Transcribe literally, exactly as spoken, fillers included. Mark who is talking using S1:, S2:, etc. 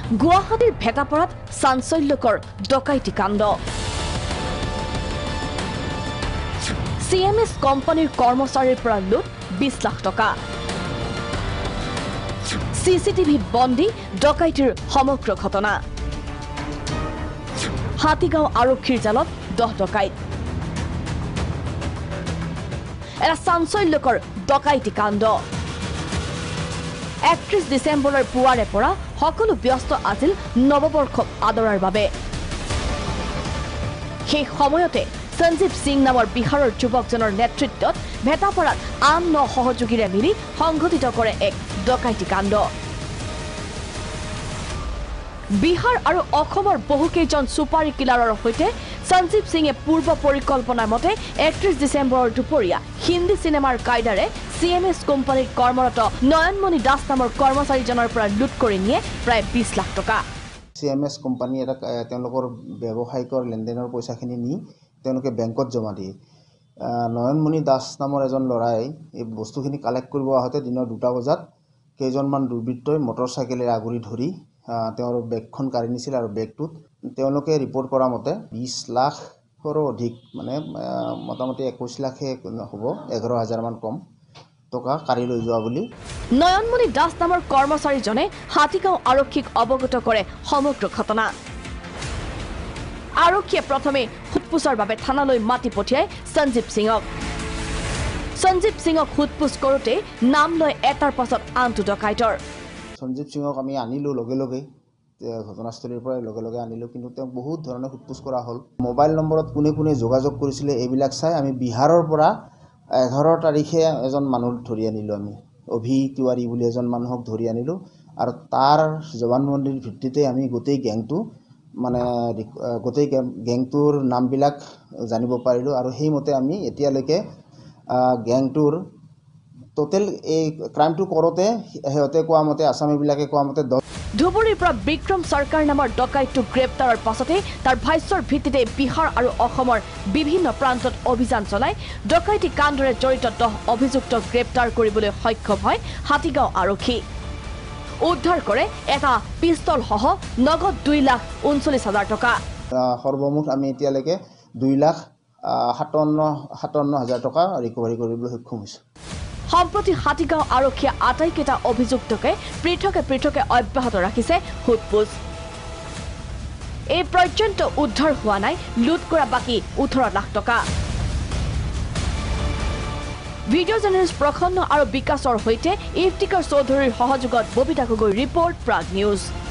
S1: গুৱাহাটীৰ ভেটাপাৰাত চাঞ্চল্যকৰ ডকাইতি কাণ্ড চি এম এছ কোম্পানীৰ কৰ্মচাৰীৰ পৰা লুট বিশ লাখ টকা চি চি টিভিত বন্দী ডকাইতিৰ সমগ্ৰ ঘটনা হাতীগাঁও আৰক্ষীৰ জালত দহ ডকাইত এটা চাঞ্চল্যকৰ ডকাইতি কাণ্ড একত্ৰিশ ডিচেম্বৰৰ পুৱাৰে পৰা সকলো ব্যস্ত আছিল নৱবৰ্ষক আদৰাৰ বাবে সেই সময়তে সঞ্জীৱ সিং নামৰ বিহাৰৰ যুৱকজনৰ নেতৃত্বত ভেটাপাৰাত আন ন সহযোগীৰে মিলি সংঘটিত কৰে এক ডকাইতি কাণ্ড বিহাৰ আৰু অসমৰ বহুকেইজন সুপাৰী কিলাৰৰ সৈতে সঞ্জীৱ সিঙে পূৰ্ব পৰিকল্পনাৰ মতে একত্ৰিশ ডিচেম্বৰৰ দুপৰীয়া হিন্দী চিনেমাৰ কায়দাৰে চি এম এছ কোম্পানীৰ কৰ্মৰত নয়নমণি দাস নামৰ কৰ্মচাৰীজনৰ পৰা লুট কৰি নিয়ে প্ৰায় বিশ লাখ টকা
S2: চি এম এছ কোম্পানী এটা তেওঁলোকৰ ব্যৱসায়িকৰ লেনদেনৰ পইচাখিনি নি তেওঁলোকে বেংকত জমা দিয়ে নয়নমণি দাস নামৰ এজন ল'ৰাই এই বস্তুখিনি কালেক্ট কৰিব আহোঁতে দিনৰ দুটা বজাত কেইজনমান দুৰ্বৃত্তই মটৰচাইকেলেৰে আগুৰি ধৰি তেওঁৰ বেগখন কাঢ়ি নিছিল আৰু বেগটোত তেওঁলোকে ৰিপৰ্ট কৰা মতে বিশ লাখৰো অধিক মানে মোটামুটি একৈশ লাখে হ'ব এঘাৰ হাজাৰমান কম টকা কাঢ়ি লৈ যোৱা বুলি
S1: নয়নমণি দাস নামৰ কৰ্মচাৰীজনে হাতীগাঁও আৰক্ষীক অৱগত কৰে সমগ্ৰ ঘটনা আৰক্ষীয়ে প্ৰথমে সোধপোছৰ বাবে থানালৈ মাতি পঠিয়াই সঞ্জীৱ সিঙক সঞ্জীৱ সিঙক সোধপোছ কৰোঁতে নাম লয় এটাৰ পাছত আনটো ডকাইতৰ
S2: সঞ্জীৱ সিঙক আমি আনিলোঁ লগে লগে ঘটনাস্থলীৰ পৰা লগে লগে আনিলোঁ কিন্তু তেওঁক বহুত ধৰণে সোধপোছ কৰা হ'ল মোবাইল নম্বৰত কোনে কোনে যোগাযোগ কৰিছিলে এইবিলাক চাই আমি বিহাৰৰ পৰা এঘাৰ তাৰিখে এজন মানুহ ধৰি আনিলোঁ আমি অভি তিৱাৰী বুলি এজন মানুহক ধৰি আনিলোঁ আৰু তাৰ জবানবন্দীৰ ভিত্তিতে আমি গোটেই গেংটো মানে গোটেই গেংটোৰ নামবিলাক জানিব পাৰিলোঁ আৰু সেইমতে আমি এতিয়ালৈকে গেংটোৰ টোটেল এই ক্ৰাইমটো কৰোঁতে সিহঁতে কোৱা মতে আছামীবিলাকে কোৱা মতে
S1: ধুবুৰীৰ পৰা বিক্ৰম চৰকাৰ নামৰ ডকাইতটো গ্ৰেপ্তাৰৰ পাছতে তাৰ ভাষ্যৰ ভিত্তিতে বিহাৰ আৰু অসমৰ বিভিন্ন প্ৰান্তত অভিযান চলাই ডকাইতি কাণ্ডৰে জড়িত দহ অভিযুক্তক গ্ৰেপ্তাৰ কৰিবলৈ সক্ষম হয় হাতীগাঁও আৰক্ষী উদ্ধাৰ কৰে এটা পিস্তল সহ নগদ দুই লাখ ঊনচল্লিছ হাজাৰ টকা
S2: সৰ্বমুঠ আমি এতিয়ালৈকে দুই লাখ সাতাৱন্ন সাতাৱন্ন হাজাৰ টকা ৰিকভাৰী কৰিবলৈ সক্ষম হৈছোঁ
S1: সম্প্ৰতি হাতীগাঁও আৰক্ষীয়ে আটাইকেইটা অভিযুক্তকে পৃথকে পৃথকে অব্যাহত ৰাখিছে সোধপোছ এই পৰ্যন্ত উদ্ধাৰ হোৱা নাই লুট কৰা বাকী ওঠৰ লাখ টকা ভিডিঅ' জাৰ্নেলিষ্ট প্ৰসন্ন আৰু বিকাশৰ সৈতে ইফতিকাৰ চৌধুৰীৰ সহযোগত ববিতা গগৈ ৰিপৰ্ট প্ৰাগ নিউজ।